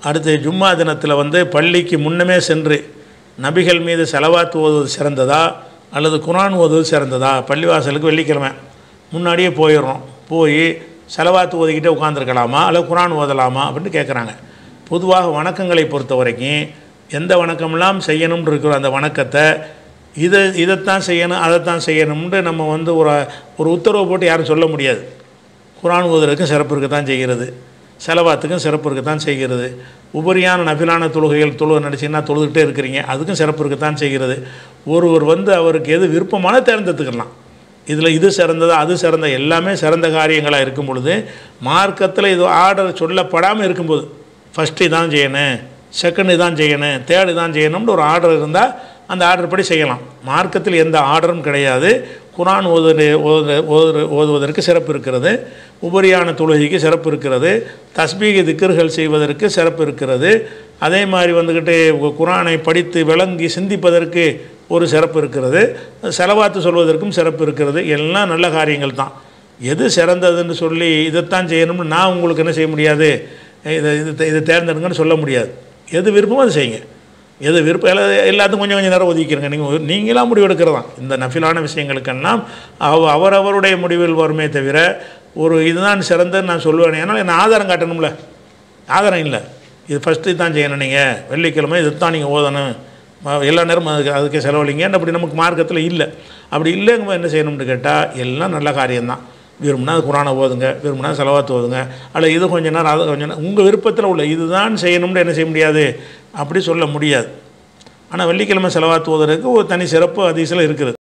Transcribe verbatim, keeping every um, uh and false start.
அடுத்து ஜும்மா தினத்தில் வந்து பள்ளிக்கு முன்னமே சென்று நபிகள் மீது செலவாத்து ஓதுவது சிறந்ததா அல்லது குர்ஆன் ஓதுவது சிறந்ததா? பள்ளிவாசலுக்கு வெள்ளிக்கிழமை முன்னாடியே போயிடுறோம், போய் செலவாத்து ஓதிக்கிட்டே உட்காந்துருக்கலாமா அல்லது குர்ஆன் ஓதலாமா அப்படின்னு கேட்குறாங்க. பொதுவாக வணக்கங்களை பொறுத்த வரைக்கும் எந்த வணக்கமெல்லாம் செய்யணும்னு இருக்கிற அந்த வணக்கத்தை இதை இதைத்தான் செய்யணும் அதைத்தான் செய்யணும்னு நம்ம வந்து ஒரு ஒரு உத்தரவை போட்டு யாரும் சொல்ல முடியாது. குர்ஆன் ஓதுறதுக்கும் சிறப்பு இருக்க தான் செய்கிறது, செலவாத்துக்கும் சிறப்பு இருக்க தான் செய்கிறது, உபரியான நபிலான தொழுகைகள் தொழுகை நடிச்சிங்கன்னா தொழுதுகிட்டே இருக்கிறீங்க அதுக்கும் சிறப்பு இருக்க தான் செய்கிறது. ஒருவர் வந்து அவருக்கு எது விருப்பமான தேர்ந்தெடுத்துக்கலாம். இதில் இது சிறந்ததா அது சிறந்த எல்லாமே சிறந்த காரியங்களாக இருக்கும் பொழுது மார்க்கத்தில் இது ஆர்டர் சொல்லப்படாமல் இருக்கும்போது ஃபஸ்ட்டு இதான் செய்யணும், செகண்ட் இதான் செய்யணும், தேர்டு இதான் செய்யணும்னு ஒரு ஆர்டர் இருந்தால் அந்த ஆர்டர் படி செய்யலாம். மார்க்கத்தில் எந்த ஆர்டரும் கிடையாது. குர்ஆன் ஓது ஓது ஓதுவதற்கு சிறப்பு இருக்கிறது, உபரியான தொழுகைக்கு சிறப்பு இருக்கிறது, தஸ்பீக திக்ர்கள் செய்வதற்கு சிறப்பு இருக்கிறது, அதே மாதிரி வந்துக்கிட்டு குர்ஆனை படித்து விளங்கி சிந்திப்பதற்கு ஒரு சிறப்பு இருக்கிறது, செலவாத்து சொல்வதற்கும் சிறப்பு இருக்கிறது. எல்லாம் நல்ல காரியங்கள் தான். எது சிறந்ததுன்னு சொல்லி இதைத்தான் செய்யணும்னு நான் உங்களுக்கு என்ன செய்ய முடியாது, இதை இது இதை தேர்ந்தெடுங்கன்னு சொல்ல முடியாது. எது விருப்பமோ அதை செய்யுங்க. எது விருப்பம் எல்லா எல்லாத்துக்கும் கொஞ்சம் கொஞ்சம் நேரம் ஒதுக்கிடுங்க. நீங்கள் நீங்களாம் முடிவு எடுக்கிறதான். இந்த நஃபிலான விஷயங்களுக்கெல்லாம் அவ அவரவருடைய முடிவில் வருமே தவிர ஒரு இதுதான் சிறந்தன்னு நான் சொல்லுவேன். ஏன்னா என்ன ஆதாரம் காட்டணும்ல, ஆதாரம் இல்லை. இது ஃபஸ்ட்டு இதுதான் செய்யணும், நீங்கள் வெள்ளிக்கிழமை இது தான் நீங்கள் ஓதணும், எல்லா நேரமும் அதுக்கு அதுக்கே செலவழிங்கன்னு அப்படி நமக்கு மார்க்கத்தில் இல்லை. அப்படி இல்லைங்க என்ன செய்யணும்னு கேட்டால் எல்லாம் நல்ல காரியம்தான். விரும்பினா அது குர்ஆனை ஓதுங்க, விரும்பினா செலவாத்து ஓதுங்க, அல்ல இது கொஞ்ச நேரம் அது கொஞ்சம் நேரம் உங்கள் விருப்பத்தில் உள்ள இதுதான் செய்யணும்னு என்ன செய்ய முடியாது, அப்படி சொல்ல முடியாது. ஆனால் வெள்ளிக்கிழமை செலவாத்து ஓதுறதுக்கு ஒரு தனி சிறப்பு ஹதீஸில் இருக்குது.